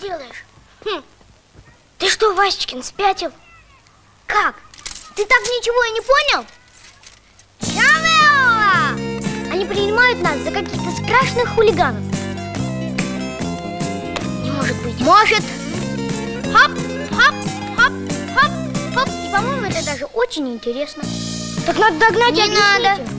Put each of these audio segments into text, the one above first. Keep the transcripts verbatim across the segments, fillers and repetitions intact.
делаешь? Хм. Ты что, Васечкин, спятил? Как? Ты так ничего и не понял? Чавела! Они принимают нас за каких-то страшных хулиганов. Не может быть. Может. Хоп, хоп, хоп, хоп, хоп. И, по-моему, это даже очень интересно. Так надо догнать и объяснить. Не надо.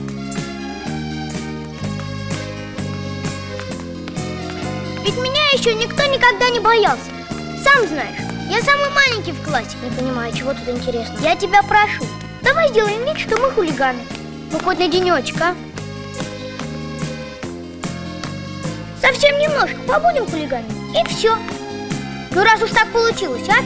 Ведь меня еще никто никогда не боялся. Сам знаешь, я самый маленький в классе. Не понимаю, чего тут интересно. Я тебя прошу, давай сделаем вид, что мы хулиганы. Ну, хоть на денечек, а? Совсем немножко побудем хулиганами, и все. Ну, раз уж так получилось, а?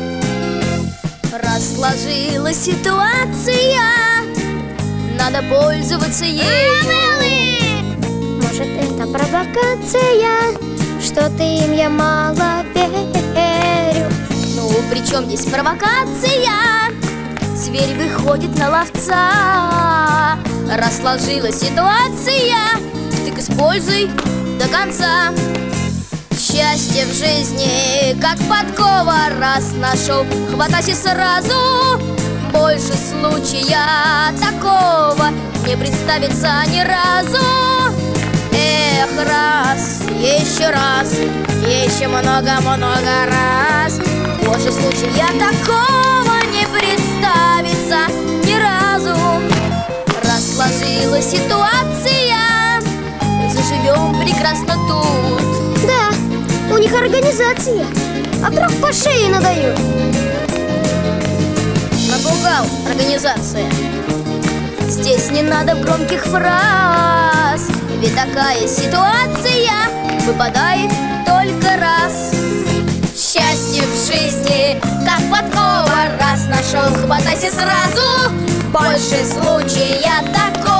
Раз сложилась ситуация, надо пользоваться ею. Может, это провокация, что ты им я мало верю. Ну, при чем здесь провокация? Зверь выходит на ловца. Раз сложилась ситуация, так используй до конца. Счастье в жизни, как подкова, раз нашел, хватайся сразу. Больше случая такого не представится ни разу. Эх, раз, еще раз, еще много-много раз. Больше случая такого не представится ни разу. Раз сложилась ситуация, заживем прекрасно тут. Да, у них организация, а вдруг по шее надают. Напугал организация. Здесь не надо громких фраз, ведь такая ситуация выпадает только раз. Счастье в жизни, как подкова, раз нашел, хватайся сразу. Больше случая такого